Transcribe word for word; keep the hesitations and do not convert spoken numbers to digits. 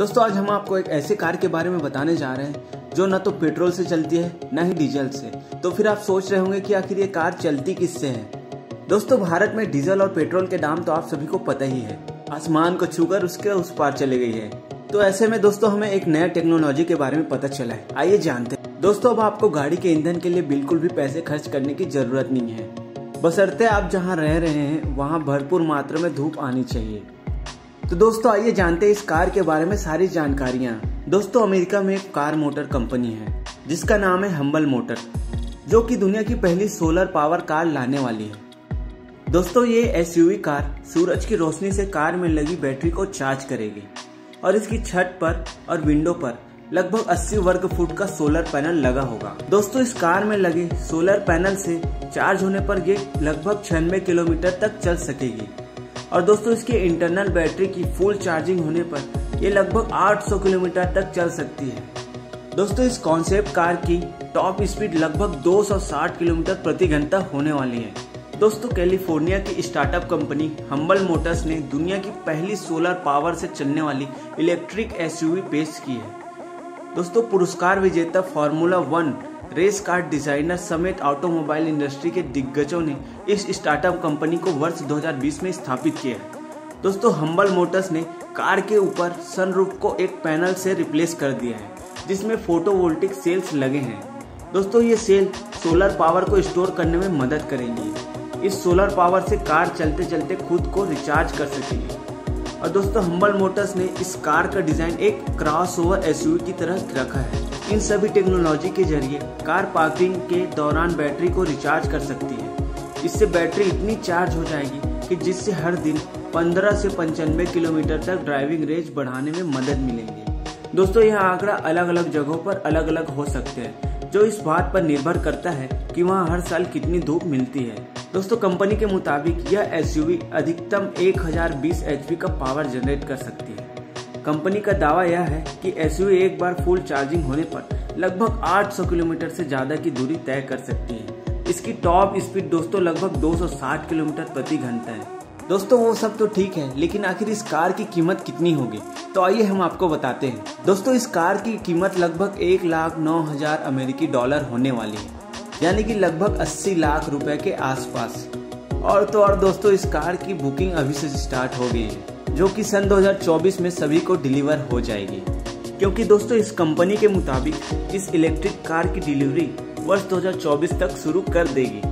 दोस्तों आज हम आपको एक ऐसे कार के बारे में बताने जा रहे हैं जो न तो पेट्रोल से चलती है न ही डीजल से। तो फिर आप सोच रहे होंगे कि आखिर ये कार चलती किससे है। दोस्तों भारत में डीजल और पेट्रोल के दाम तो आप सभी को पता ही है, आसमान को छूकर उसके उस पार चले गई है। तो ऐसे में दोस्तों हमें एक नया टेक्नोलॉजी के बारे में पता चला है, आइए जानते हैं। दोस्तों अब आपको गाड़ी के ईंधन के लिए बिल्कुल भी पैसे खर्च करने की जरूरत नहीं है, बशर्ते आप जहाँ रह रहे हैं वहाँ भरपूर मात्रा में धूप आनी चाहिए। तो दोस्तों आइए जानते हैं इस कार के बारे में सारी जानकारियाँ। दोस्तों अमेरिका में एक कार मोटर कंपनी है जिसका नाम है हम्बल मोटर, जो कि दुनिया की पहली सोलर पावर कार लाने वाली है। दोस्तों ये एसयूवी कार सूरज की रोशनी से कार में लगी बैटरी को चार्ज करेगी और इसकी छत पर और विंडो पर लगभग अस्सी वर्ग फुट का सोलर पैनल लगा होगा। दोस्तों इस कार में लगे सोलर पैनल से चार्ज होने पर ये लगभग छियानवे किलोमीटर तक चल सकेगी और दोस्तों इसकी इंटरनल बैटरी की फुल चार्जिंग होने पर ये लगभग आठ सौ किलोमीटर तक चल सकती है। दोस्तों इस कॉन्सेप्ट कार की टॉप स्पीड लगभग दो सौ साठ किलोमीटर प्रति घंटा होने वाली है। दोस्तों कैलिफोर्निया की स्टार्टअप कंपनी हम्बल मोटर्स ने दुनिया की पहली सोलर पावर से चलने वाली इलेक्ट्रिक एसयूवी पेश की है। दोस्तों पुरस्कार विजेता formula one race car designer समेत ऑटोमोबाइल इंडस्ट्री के दिग्गजों ने इस स्टार्टअप कंपनी को वर्ष दो हज़ार बीस में स्थापित किया है। दोस्तों हम्बल मोटर्स ने कार के ऊपर सनरूफ को एक पैनल से रिप्लेस कर दिया है जिसमें फोटोवोल्टिक सेल्स लगे हैं। दोस्तों ये सेल सोलर पावर को स्टोर करने में मदद करेंगी। इस सोलर पावर से कार चलते चलते खुद को रिचार्ज कर सकेगी। और दोस्तों हम्बल मोटर्स ने इस कार का डिजाइन एक क्रॉसओवर एसयूवी की तरह रखा है। इन सभी टेक्नोलॉजी के जरिए कार पार्किंग के दौरान बैटरी को रिचार्ज कर सकती है। इससे बैटरी इतनी चार्ज हो जाएगी कि जिससे हर दिन पंद्रह से पंचानवे किलोमीटर तक ड्राइविंग रेंज बढ़ाने में मदद मिलेगी। दोस्तों यह आंकड़ा अलग अलग जगहों पर अलग अलग हो सकते हैं, जो इस बात पर निर्भर करता है कि वहाँ हर साल कितनी धूप मिलती है। दोस्तों कंपनी के मुताबिक यह एसयूवी अधिकतम एक हज़ार बीस एचपी का पावर जनरेट कर सकती है। कंपनी का दावा यह है कि एसयूवी एक बार फुल चार्जिंग होने पर लगभग आठ सौ किलोमीटर से ज्यादा की दूरी तय कर सकती है। इसकी टॉप स्पीड दोस्तों लगभग दो सौ साठ किलोमीटर प्रति घंटा है। दोस्तों वो सब तो ठीक है, लेकिन आखिर इस कार की कीमत कितनी होगी, तो आइए हम आपको बताते हैं। दोस्तों इस कार की कीमत लगभग एक लाख नौ हजार अमेरिकी डॉलर होने वाली है, यानी कि लगभग अस्सी लाख रुपए के आसपास। और तो और दोस्तों इस कार की बुकिंग अभी से स्टार्ट हो गई है, जो कि सन दो हज़ार चौबीस में सभी को डिलीवर हो जाएगी। क्योंकि दोस्तों इस कंपनी के मुताबिक इस इलेक्ट्रिक कार की डिलीवरी वर्ष दो हज़ार चौबीस तक शुरू कर देगी।